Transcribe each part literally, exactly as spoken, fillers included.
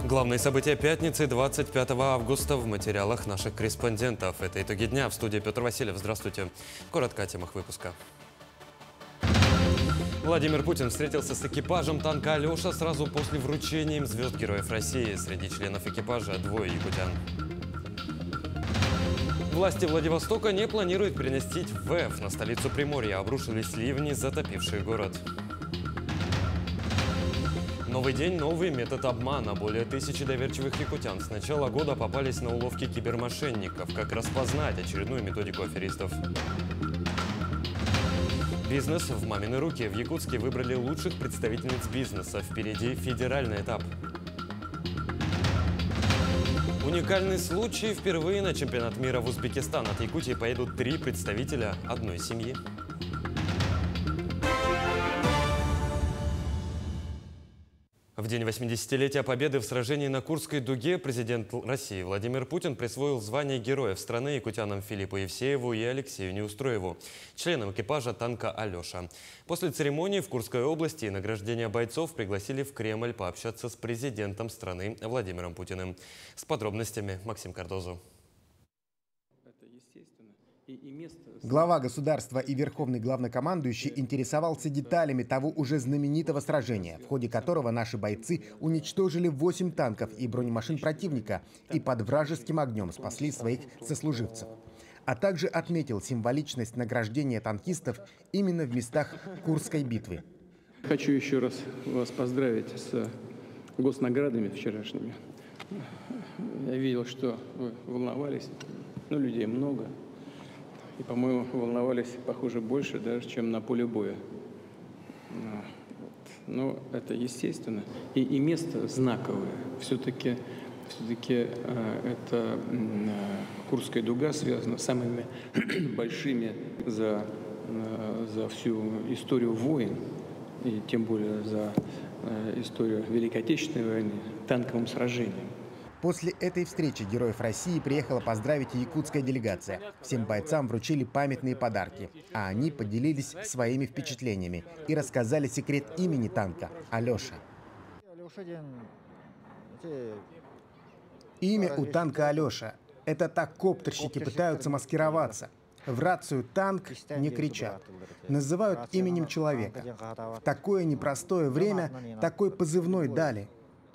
Главные события пятницы двадцать пятого августа в материалах наших корреспондентов. Это итоги дня. В студии Петр Васильев. Здравствуйте. Коротко о темах выпуска. Владимир Путин встретился с экипажем танка «Алеша» сразу после вручения им звезд Героев России. Среди членов экипажа двое якутян. Власти Владивостока не планируют переносить ВЭФ на столицу Приморья. Обрушились ливни, затопившие город. Новый день, новый метод обмана. Более тысячи доверчивых якутян с начала года попались на уловки кибермошенников. Как распознать очередную методику аферистов? Бизнес в мамины руки. В Якутске выбрали лучших представительниц бизнеса. Впереди федеральный этап. Уникальный случай. Впервые на чемпионат мира в Узбекистан от Якутии поедут три представителя одной семьи. В день восьмидесятилетия Победы в сражении на Курской дуге президент России Владимир Путин присвоил звание Героев страны якутянам Филиппу Евсееву и Алексею Неустроеву, членам экипажа танка «Алеша». После церемонии в Курской области и награждения бойцов пригласили в Кремль пообщаться с президентом страны Владимиром Путиным. С подробностями Максим Кардозу. Глава государства и верховный главнокомандующий интересовался деталями того уже знаменитого сражения, в ходе которого наши бойцы уничтожили восемь танков и бронемашин противника и под вражеским огнем спасли своих сослуживцев. А также отметил символичность награждения танкистов именно в местах Курской битвы. Хочу еще раз вас поздравить с госнаградами вчерашними. Я видел, что вы волновались, но людей много. И, по-моему, волновались, похоже, больше даже, чем на поле боя. Но это естественно. И, и место знаковое. Все-таки все-таки э, это э, Курская дуга связана с самыми большими за, э, за всю историю войн, и тем более за э, историю Великой Отечественной войны, танковым сражением. После этой встречи Героев России приехала поздравить якутская делегация. Всем бойцам вручили памятные подарки, а они поделились своими впечатлениями и рассказали секрет имени танка – «Алеша». Имя у танка «Алеша». Это так коптерщики пытаются маскироваться. В рацию «танк» не кричат. Называют именем человека. В такое непростое время такой позывной дали.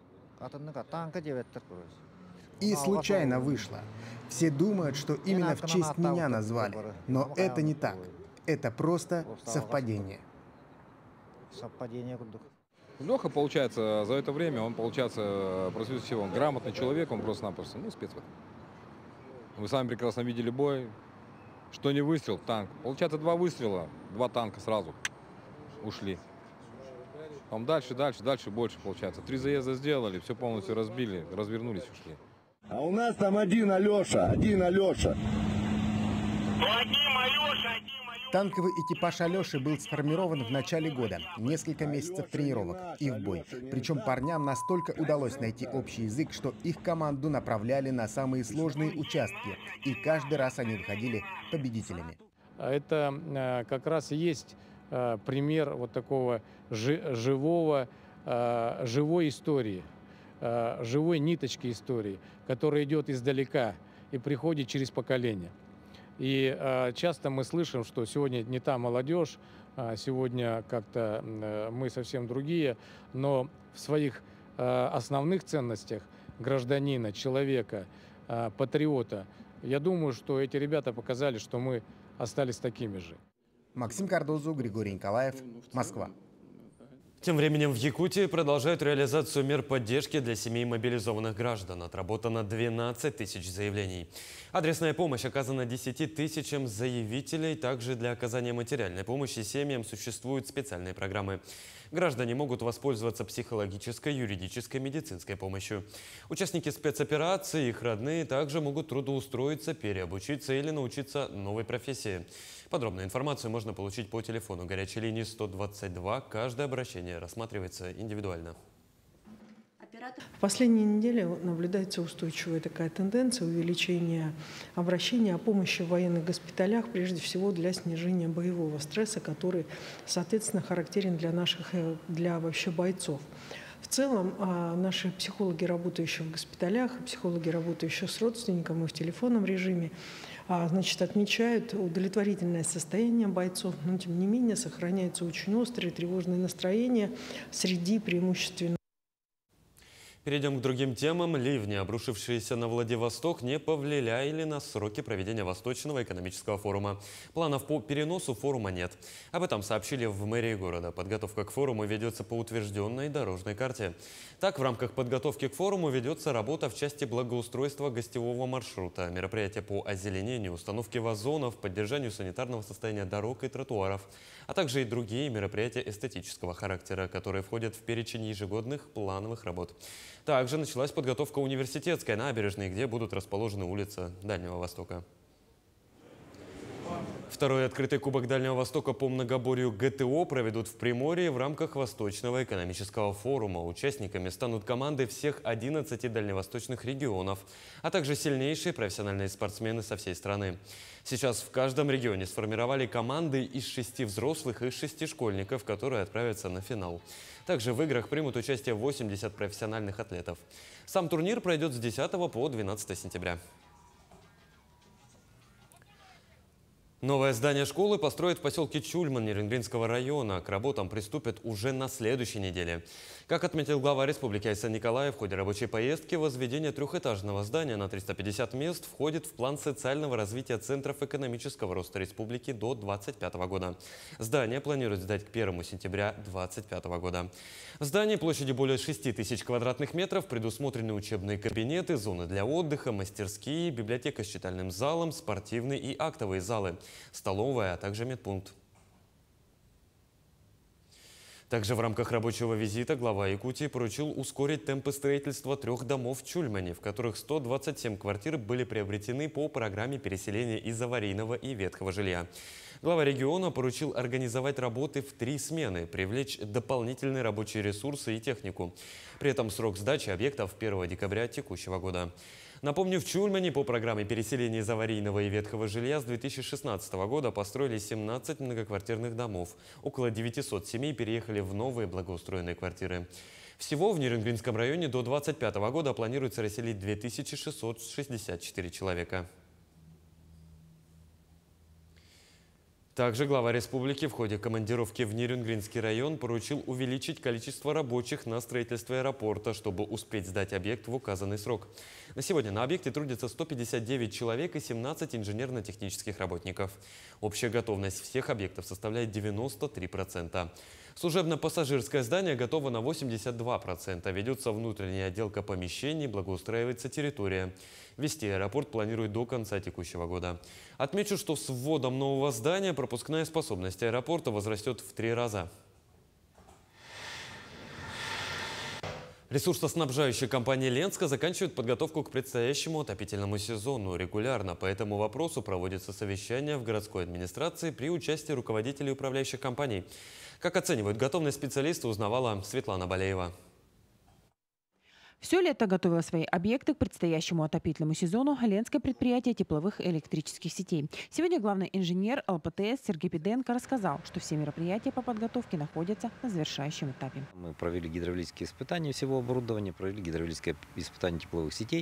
И случайно вышло. Все думают, что именно в честь меня назвали. Но это не так. Это просто совпадение. Леха, получается, за это время, он, получается, просвет всего, он грамотный человек, он просто-напросто, ну, спец в этом. Вы сами прекрасно видели бой. Что не выстрел, танк. Получается, два выстрела, два танка сразу ушли. Там дальше, дальше, дальше больше получается. Три заезда сделали, все полностью разбили, развернулись, ушли. А у нас там один Алеша, один Алеша. Танковый экипаж «Алеши» был сформирован в начале года. Несколько месяцев тренировок и в бой. Причем парням настолько удалось найти общий язык, что их команду направляли на самые сложные участки. И каждый раз они выходили победителями. Это как раз и есть пример вот такого живого, живой истории, живой ниточки истории, которая идет издалека и приходит через поколения. И часто мы слышим, что сегодня не та молодежь, сегодня как-то мы совсем другие, но в своих основных ценностях гражданина, человека, патриота, я думаю, что эти ребята показали, что мы остались такими же. Максим Кардозу, Григорий Николаев, Москва. Тем временем в Якутии продолжают реализацию мер поддержки для семей мобилизованных граждан. Отработано двенадцать тысяч заявлений. Адресная помощь оказана десяти тысячам заявителей. Также для оказания материальной помощи семьям существуют специальные программы. Граждане могут воспользоваться психологической, юридической, медицинской помощью. Участники спецоперации и их родные также могут трудоустроиться, переобучиться или научиться новой профессии. Подробную информацию можно получить по телефону горячей линии сто двадцать два. Каждое обращение рассматривается индивидуально. В последние недели наблюдается устойчивая такая тенденция увеличения обращений о помощи в военных госпиталях, прежде всего для снижения боевого стресса, который, соответственно, характерен для наших, для вообще бойцов. В В целом наши психологи, работающие в госпиталях, психологи, работающие с родственниками в телефонном режиме, значит, отмечают удовлетворительное состояние бойцов, но тем не менее сохраняется очень острое тревожное настроение среди преимущественно. Перейдем к другим темам. Ливни, обрушившиеся на Владивосток, не повлияли на сроки проведения Восточного экономического форума. Планов по переносу форума нет. Об этом сообщили в мэрии города. Подготовка к форуму ведется по утвержденной дорожной карте. Так, в рамках подготовки к форуму ведется работа в части благоустройства гостевого маршрута, мероприятия по озеленению, установке вазонов, поддержанию санитарного состояния дорог и тротуаров, а также и другие мероприятия эстетического характера, которые входят в перечень ежегодных плановых работ. Также началась подготовка Университетской набережной, где будут расположены улицы Дальнего Востока. Второй открытый Кубок Дальнего Востока по многоборью ГТО проведут в Приморье в рамках Восточного экономического форума. Участниками станут команды всех одиннадцати дальневосточных регионов, а также сильнейшие профессиональные спортсмены со всей страны. Сейчас в каждом регионе сформировали команды из шести взрослых и шести школьников, которые отправятся на финал. Также в играх примут участие восемьдесят профессиональных атлетов. Сам турнир пройдет с десятого по двенадцатое сентября. Новое здание школы построят в поселке Чульман Нерюнгринского района. К работам приступят уже на следующей неделе. Как отметил глава республики Айсан Николаев, в ходе рабочей поездки возведение трехэтажного здания на триста пятьдесят мест входит в план социального развития центров экономического роста республики до две тысячи двадцать пятого года. Здание планируют сдать к первому сентября две тысячи двадцать пятого года. В здании площадью более шести тысяч квадратных метров предусмотрены учебные кабинеты, зоны для отдыха, мастерские, библиотека с читальным залом, спортивные и актовые залы, столовая, а также медпункт. Также в рамках рабочего визита глава Якутии поручил ускорить темпы строительства трех домов в Чульмане, в которых сто двадцать семь квартир были приобретены по программе переселения из аварийного и ветхого жилья. Глава региона поручил организовать работы в три смены, привлечь дополнительные рабочие ресурсы и технику. При этом срок сдачи объектов первого декабря текущего года. Напомню, в Чульмане по программе переселения из аварийного и ветхого жилья с две тысячи шестнадцатого года построили семнадцать многоквартирных домов. Около девятисот семей переехали в новые благоустроенные квартиры. Всего в Нерюнгринском районе до две тысячи двадцать пятого года планируется расселить две тысячи шестьсот шестьдесят четыре человека. Также глава республики в ходе командировки в Нерюнгринский район поручил увеличить количество рабочих на строительстве аэропорта, чтобы успеть сдать объект в указанный срок. На сегодня на объекте трудятся сто пятьдесят девять человек и семнадцать инженерно-технических работников. Общая готовность всех объектов составляет девяносто три процента. Служебно-пассажирское здание готово на восемьдесят два процента. Ведется внутренняя отделка помещений, благоустраивается территория. Ввести аэропорт планируют до конца текущего года. Отмечу, что с вводом нового здания пропускная способность аэропорта возрастет в три раза. Ресурсоснабжающая компания «Ленска» заканчивает подготовку к предстоящему отопительному сезону. Регулярно по этому вопросу проводится совещание в городской администрации при участии руководителей управляющих компаний. Как оценивают готовность специалисты, узнавала Светлана Балеева. Все лето готовило свои объекты к предстоящему отопительному сезону Ленское предприятие тепловых и электрических сетей. Сегодня главный инженер эл пэ тэ эс Сергей Пиденко рассказал, что все мероприятия по подготовке находятся на завершающем этапе. Мы провели гидравлические испытания всего оборудования, провели гидравлическое испытание тепловых сетей,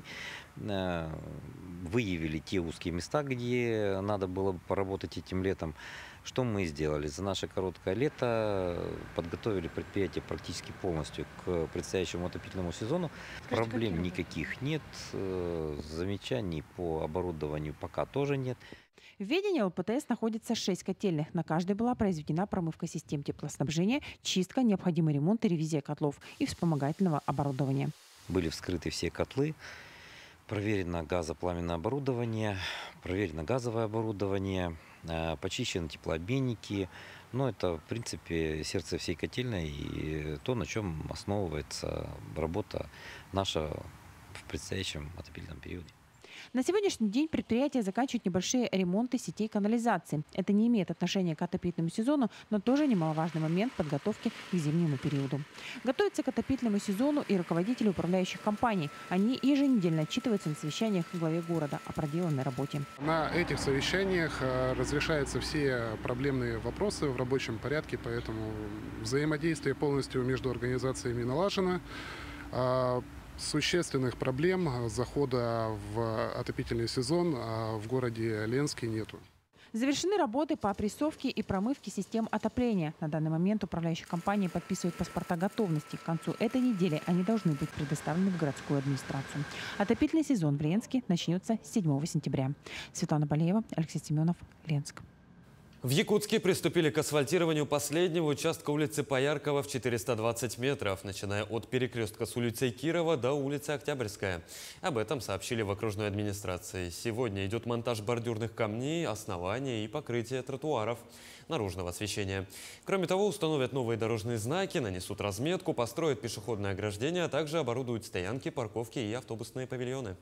выявили те узкие места, где надо было бы поработать этим летом. Что мы сделали? За наше короткое лето подготовили предприятие практически полностью к предстоящему отопительному сезону. Скажите, проблем никаких нет, замечаний по оборудованию пока тоже нет. В ведении эл пэ тэ эс находится шесть котельных. На каждой была произведена промывка систем теплоснабжения, чистка, необходимый ремонт и ревизия котлов и вспомогательного оборудования. Были вскрыты все котлы, проверено газопламенное оборудование, проверено газовое оборудование, почищены теплообменники. Но это, в принципе, сердце всей котельной и то, на чем основывается работа наша в предстоящем отопительном периоде. На сегодняшний день предприятие заканчивает небольшие ремонты сетей канализации. Это не имеет отношения к отопительному сезону, но тоже немаловажный момент подготовки к зимнему периоду. Готовятся к отопительному сезону и руководители управляющих компаний. Они еженедельно отчитываются на совещаниях в главе города о проделанной работе. На этих совещаниях разрешаются все проблемные вопросы в рабочем порядке, поэтому взаимодействие полностью между организациями налажено. Существенных проблем захода в отопительный сезон в городе Ленске нету. Завершены работы по опрессовке и промывке систем отопления. На данный момент управляющие компании подписывают паспорта готовности. К концу этой недели они должны быть предоставлены в городскую администрацию. Отопительный сезон в Ленске начнется с седьмого сентября. Светлана Болеева, Алексей Семенов, Ленск. В Якутске приступили к асфальтированию последнего участка улицы Пояркова в четыреста двадцать метров, начиная от перекрестка с улицей Кирова до улицы Октябрьская. Об этом сообщили в окружной администрации. Сегодня идет монтаж бордюрных камней, основания и покрытие тротуаров, наружного освещения. Кроме того, установят новые дорожные знаки, нанесут разметку, построят пешеходное ограждение, а также оборудуют стоянки, парковки и автобусные павильоны.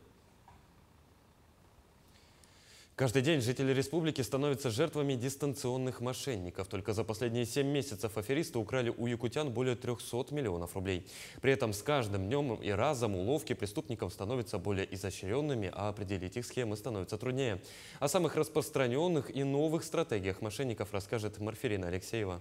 Каждый день жители республики становятся жертвами дистанционных мошенников. Только за последние семь месяцев аферисты украли у якутян более трёхсот миллионов рублей. При этом с каждым днем и разом уловки преступников становятся более изощренными, а определить их схемы становится труднее. О самых распространенных и новых стратегиях мошенников расскажет Марферина Алексеева.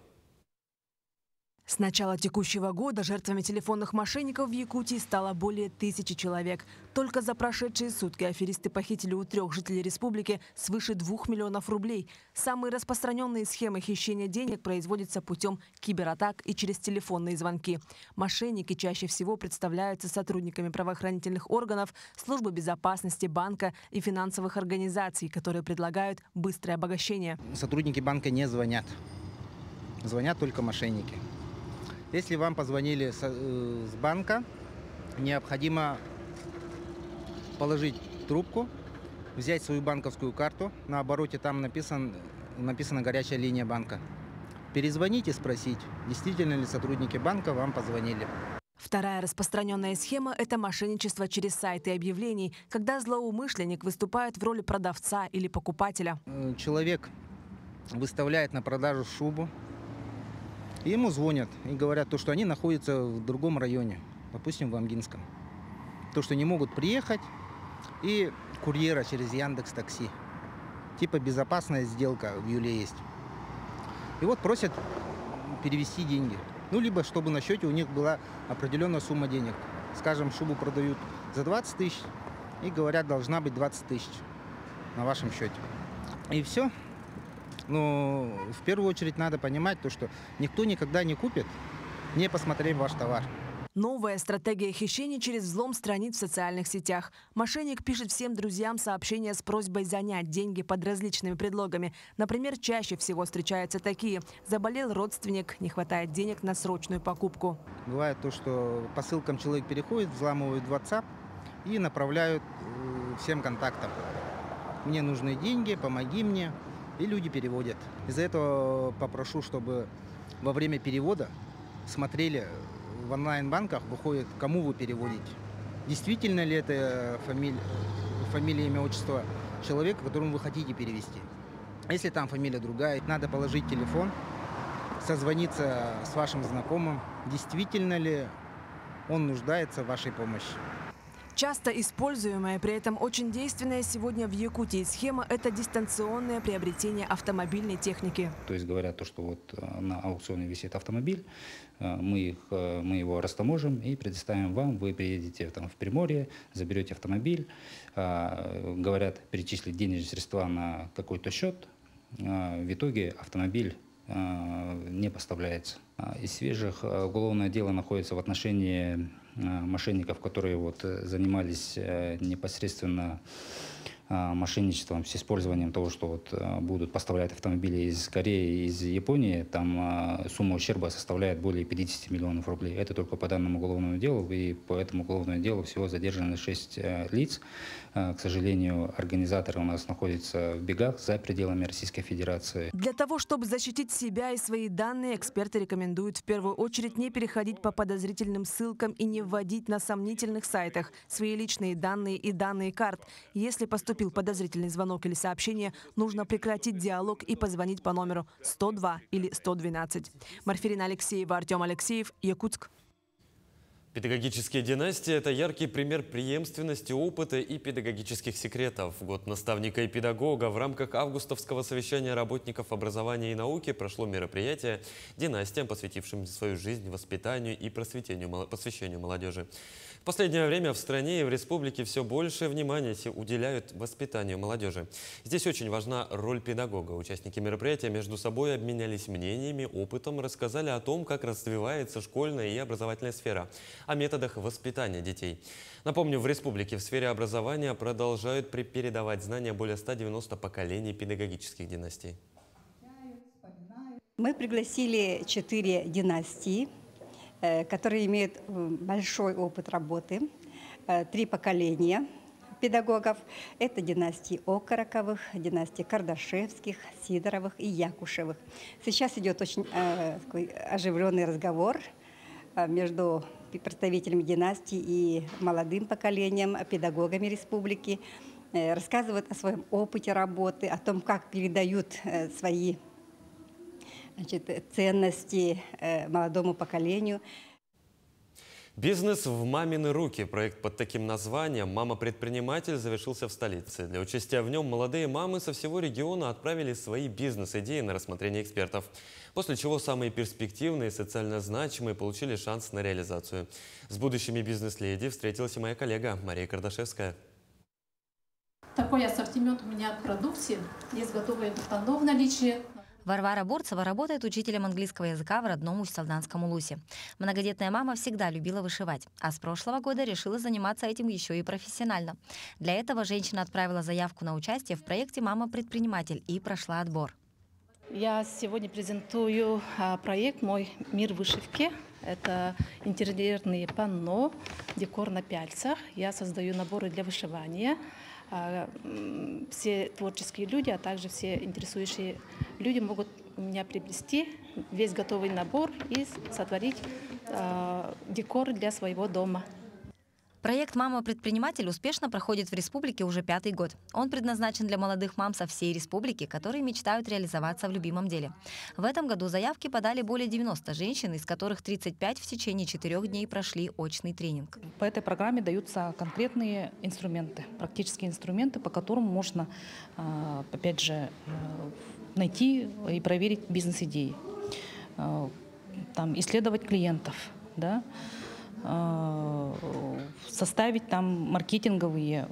С начала текущего года жертвами телефонных мошенников в Якутии стало более тысячи человек. Только за прошедшие сутки аферисты похитили у трех жителей республики свыше двух миллионов рублей. Самые распространенные схемы хищения денег производятся путем кибератак и через телефонные звонки. Мошенники чаще всего представляются сотрудниками правоохранительных органов, службы безопасности, банка и финансовых организаций, которые предлагают быстрое обогащение. Сотрудники банка не звонят. Звонят только мошенники. Если вам позвонили с банка, необходимо положить трубку, взять свою банковскую карту. На обороте там написан, написана горячая линия банка. Перезвонить и спросить, действительно ли сотрудники банка вам позвонили. Вторая распространенная схема – это мошенничество через сайты объявлений, когда злоумышленник выступает в роли продавца или покупателя. Человек выставляет на продажу шубу. И ему звонят и говорят, то, что они находятся в другом районе, допустим, в Амгинском. То, что не могут приехать, и курьера через Яндекс.Такси. Типа безопасная сделка в Юле есть. И вот просят перевести деньги. Ну, либо чтобы на счете у них была определенная сумма денег. Скажем, шубу продают за двадцать тысяч, и говорят, должна быть двадцать тысяч на вашем счете. И все. Но в первую очередь надо понимать, то, что никто никогда не купит, не посмотрев ваш товар. Новая стратегия хищения через взлом страниц в социальных сетях. Мошенник пишет всем друзьям сообщения с просьбой занять деньги под различными предлогами. Например, чаще всего встречаются такие. Заболел родственник, не хватает денег на срочную покупку. Бывает то, что по ссылкам человек переходит, взламывают WhatsApp и направляют всем контактам. Мне нужны деньги, помоги мне. И люди переводят. Из-за этого попрошу, чтобы во время перевода смотрели в онлайн-банках, выходит, кому вы переводите. Действительно ли это фамилия, фамилия, имя, отчество человека, которому вы хотите перевести. Если там фамилия другая, надо положить телефон, созвониться с вашим знакомым, действительно ли он нуждается в вашей помощи. Часто используемая, при этом очень действенная сегодня в Якутии схема – это дистанционное приобретение автомобильной техники. То есть говорят, то, что вот на аукционе висит автомобиль, мы, их, мы его растаможим и предоставим вам. Вы приедете там, в Приморье, заберете автомобиль, говорят перечислить денежные средства на какой-то счет. В итоге автомобиль не поставляется. Из свежих уголовное дело находится в отношении мошенников, которые вот занимались непосредственно мошенничеством с использованием того, что вот будут поставлять автомобили из Кореи, из Японии, там сумма ущерба составляет более пятидесяти миллионов рублей. Это только по данному уголовному делу, и по этому уголовному делу всего задержаны шесть лиц. К сожалению, организаторы у нас находятся в бегах за пределами Российской Федерации. Для того, чтобы защитить себя и свои данные, эксперты рекомендуют в первую очередь не переходить по подозрительным ссылкам и не вводить на сомнительных сайтах свои личные данные и данные карт. Если поступил подозрительный звонок или сообщение, нужно прекратить диалог и позвонить по номеру сто два или сто двенадцать. Марфирина Алексеева, Артем Алексеев, Якутск. Педагогические династии – это яркий пример преемственности опыта и педагогических секретов. В год наставника и педагога в рамках августовского совещания работников образования и науки прошло мероприятие династиям, посвятившим свою жизнь воспитанию и просветению, просвещению молодежи. В последнее время в стране и в республике все больше внимания уделяют воспитанию молодежи. Здесь очень важна роль педагога. Участники мероприятия между собой обменялись мнениями, опытом, рассказали о том, как развивается школьная и образовательная сфера, о методах воспитания детей. Напомню, в республике в сфере образования продолжают передавать знания более ста девяноста поколений педагогических династий. Мы пригласили четыре династии, которые имеют большой опыт работы, три поколения педагогов. Это династии Окороковых, династии Кардашевских, Сидоровых и Якушевых. Сейчас идет очень э, такой оживленный разговор между представителями династии и молодым поколением, педагогами республики. Э, рассказывают о своем опыте работы, о том, как передают э, свои Значит, ценности э, молодому поколению. Бизнес в мамины руки. Проект под таким названием «Мама-предприниматель» завершился в столице. Для участия в нем молодые мамы со всего региона отправили свои бизнес-идеи на рассмотрение экспертов. После чего самые перспективные и социально значимые получили шанс на реализацию. С будущими бизнес-леди встретилась и моя коллега Мария Кардашевская. Такой ассортимент у меня продукции. Есть готовые бутоны в наличии. Варвара Борцева работает учителем английского языка в родном Усть-Салданском Улусе. Многодетная мама всегда любила вышивать, а с прошлого года решила заниматься этим еще и профессионально. Для этого женщина отправила заявку на участие в проекте «Мама-предприниматель» и прошла отбор. Я сегодня презентую проект «Мой мир вышивки». Это интерьерные панно, декор на пяльцах. Я создаю наборы для вышивания. Все творческие люди, а также все интересующие люди могут у меня приобрести весь готовый набор и сотворить э, декор для своего дома. Проект «Мама-предприниматель» успешно проходит в республике уже пятый год. Он предназначен для молодых мам со всей республики, которые мечтают реализоваться в любимом деле. В этом году заявки подали более девяноста женщин, из которых тридцать пять в течение четырех дней прошли очный тренинг. По этой программе даются конкретные инструменты, практические инструменты, по которым можно, опять же, найти и проверить бизнес-идеи, там, исследовать клиентов, да, составить там маркетинговые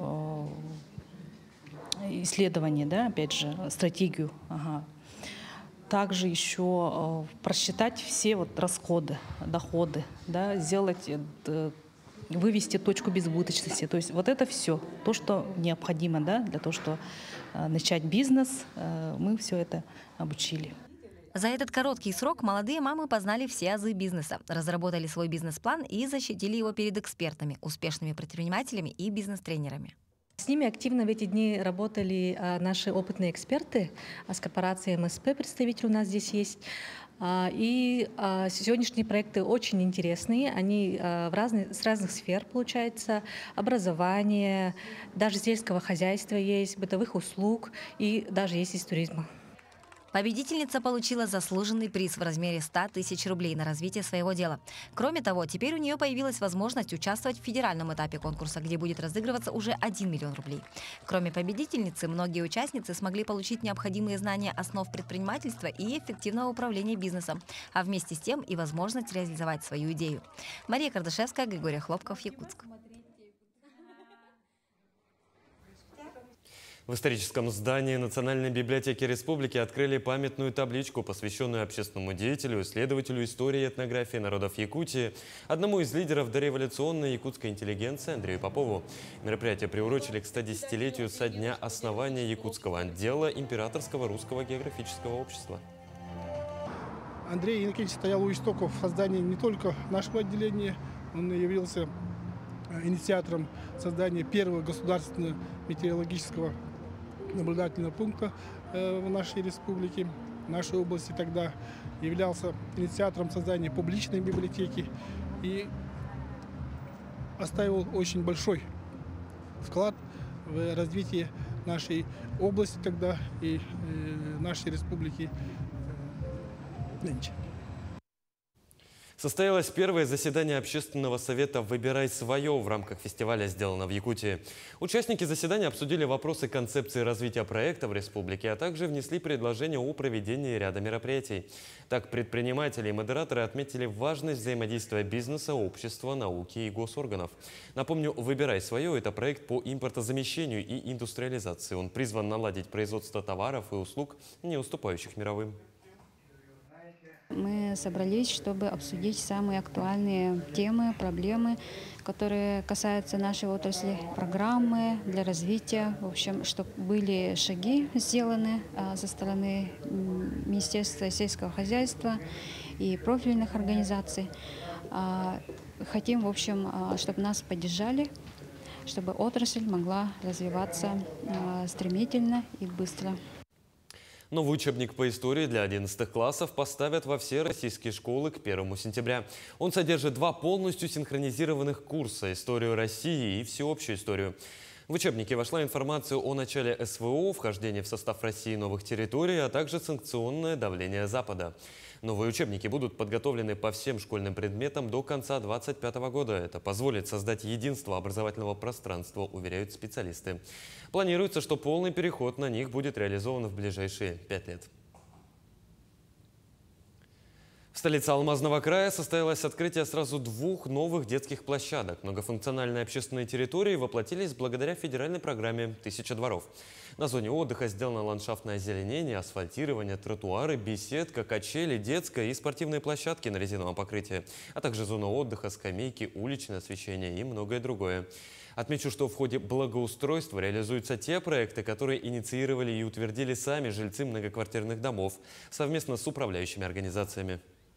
исследования, да, опять же, стратегию. Ага. Также еще просчитать все вот расходы, доходы, да, сделать, вывести точку безубыточности. То есть вот это все, то, что необходимо, да, для того, чтобы начать бизнес, мы все это обучили. За этот короткий срок молодые мамы познали все азы бизнеса, разработали свой бизнес-план и защитили его перед экспертами, успешными предпринимателями и бизнес-тренерами. С ними активно в эти дни работали а, наши опытные эксперты, а, с корпорацией эм эс пэ представитель у нас здесь есть. А, и а, сегодняшние проекты очень интересные, они а, в разные, с разных сфер, получается, образование, даже сельского хозяйства есть, бытовых услуг и даже есть из туризма. Победительница получила заслуженный приз в размере ста тысяч рублей на развитие своего дела. Кроме того, теперь у нее появилась возможность участвовать в федеральном этапе конкурса, где будет разыгрываться уже один миллион рублей. Кроме победительницы, многие участницы смогли получить необходимые знания основ предпринимательства и эффективного управления бизнесом, а вместе с тем и возможность реализовать свою идею. Мария Кардашевская, Григорий Хлопков, Якутск. В историческом здании Национальной библиотеки Республики открыли памятную табличку, посвященную общественному деятелю, исследователю истории и этнографии народов Якутии, одному из лидеров дореволюционной якутской интеллигенции Андрею Попову. Мероприятие приурочили к стодесятилетию со дня основания якутского отдела Императорского русского географического общества. Андрей Иннокентьевич стоял у истоков создания не только нашего отделения, он явился инициатором создания первого государственного метеорологического наблюдательного пункта в нашей республике, в нашей области тогда, являлся инициатором создания публичной библиотеки и оставил очень большой вклад в развитие нашей области тогда и нашей республики нынче. Состоялось первое заседание общественного совета «Выбирай свое» в рамках фестиваля «Сделано в Якутии». Участники заседания обсудили вопросы концепции развития проекта в республике, а также внесли предложения о проведении ряда мероприятий. Так, предприниматели и модераторы отметили важность взаимодействия бизнеса, общества, науки и госорганов. Напомню, «Выбирай свое» – это проект по импортозамещению и индустриализации. Он призван наладить производство товаров и услуг, не уступающих мировым. Мы собрались, чтобы обсудить самые актуальные темы, проблемы, которые касаются нашей отрасли, программы для развития. В общем, чтобы были шаги сделаны со стороны Министерства сельского хозяйства и профильных организаций. Хотим, в общем, чтобы нас поддержали, чтобы отрасль могла развиваться стремительно и быстро. Новый учебник по истории для одиннадцатых классов поставят во все российские школы к первому сентября. Он содержит два полностью синхронизированных курса – историю России и всеобщую историю. В учебнике вошла информация о начале СВО, вхождении в состав России новых территорий, а также санкционное давление Запада. Новые учебники будут подготовлены по всем школьным предметам до конца две тысячи двадцать пятого года. Это позволит создать единство образовательного пространства, уверяют специалисты. Планируется, что полный переход на них будет реализован в ближайшие пять лет. В столице Алмазного края состоялось открытие сразу двух новых детских площадок. Многофункциональные общественные территории воплотились благодаря федеральной программе «Тысяча дворов». На зоне отдыха сделано ландшафтное озеленение, асфальтирование, тротуары, беседка, качели, детская и спортивные площадки на резиновом покрытии, а также зона отдыха, скамейки, уличное освещение и многое другое. Отмечу, что в ходе благоустройства реализуются те проекты, которые инициировали и утвердили сами жильцы многоквартирных домов совместно с управляющими организациями.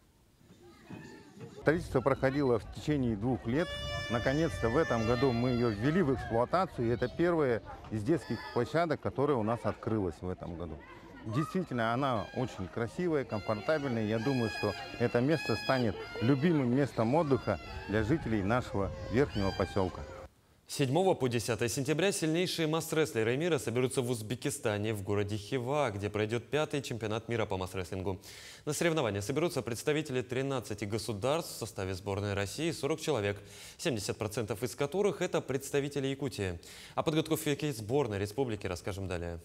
Строительство проходило в течение двух лет. Наконец-то в этом году мы ее ввели в эксплуатацию. И это первая из детских площадок, которая у нас открылась в этом году. Действительно, она очень красивая, комфортабельная. Я думаю, что это место станет любимым местом отдыха для жителей нашего верхнего поселка. С седьмого по десятое сентября сильнейшие масс-рестлеры мира соберутся в Узбекистане, в городе Хива, где пройдет пятый чемпионат мира по масс-рестлингу. На соревнования соберутся представители тринадцати государств в составе сборной России, сорок человек, семьдесят процентов из которых это представители Якутии. О подготовке сборной республики расскажем далее.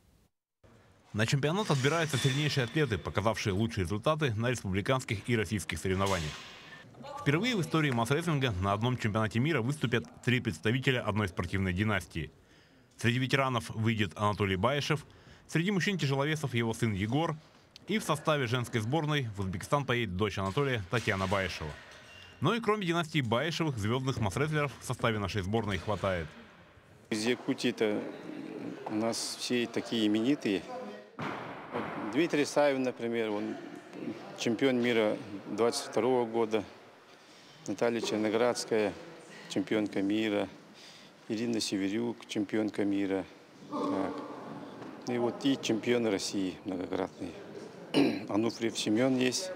На чемпионат отбираются сильнейшие атлеты, показавшие лучшие результаты на республиканских и российских соревнованиях. Впервые в истории масс-рестлинга на одном чемпионате мира выступят три представителя одной спортивной династии. Среди ветеранов выйдет Анатолий Баишев, среди мужчин-тяжеловесов его сын Егор, и в составе женской сборной в Узбекистан поедет дочь Анатолия Татьяна Баишева. Но и кроме династии Баишевых, звездных масс-рестлеров в составе нашей сборной хватает. Из Якутии-то у нас все такие именитые. Вот Дмитрий Савин, например, он чемпион мира двадцать второго года. Наталья Черноградская, чемпионка мира. Ирина Северюк, чемпионка мира. Так. И вот и чемпионы России многократные. Ануфриев Семен есть,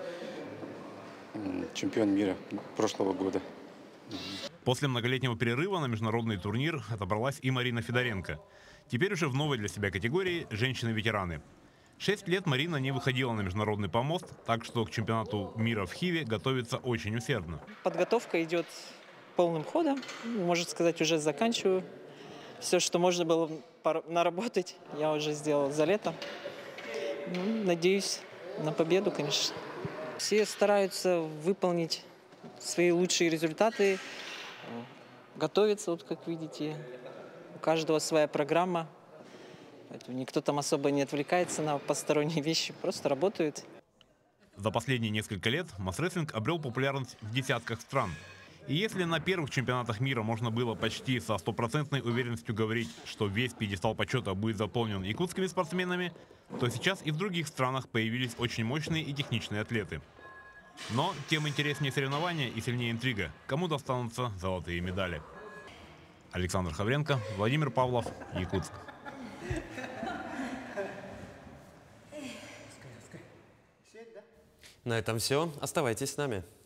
чемпион мира прошлого года. После многолетнего перерыва на международный турнир отобралась и Марина Федоренко. Теперь уже в новой для себя категории «Женщины-ветераны». Шесть лет Марина не выходила на международный помост, так что к чемпионату мира в Хиве готовится очень усердно. Подготовка идет полным ходом, можно сказать, уже заканчиваю. Все, что можно было наработать, я уже сделал за лето. Ну, надеюсь на победу, конечно. Все стараются выполнить свои лучшие результаты, готовятся, вот как видите. У каждого своя программа. Поэтому никто там особо не отвлекается на посторонние вещи, просто работают. За последние несколько лет масс-рестлинг обрел популярность в десятках стран. И если на первых чемпионатах мира можно было почти со стопроцентной уверенностью говорить, что весь пьедестал почета будет заполнен якутскими спортсменами, то сейчас и в других странах появились очень мощные и техничные атлеты. Но тем интереснее соревнования и сильнее интрига, кому достанутся золотые медали. Александр Хавренко, Владимир Павлов, Якутск. На этом все. Оставайтесь с нами.